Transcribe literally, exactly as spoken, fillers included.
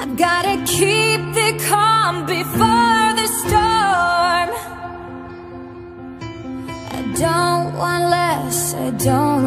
I've gotta keep the calm before the storm. I don't want less, I don't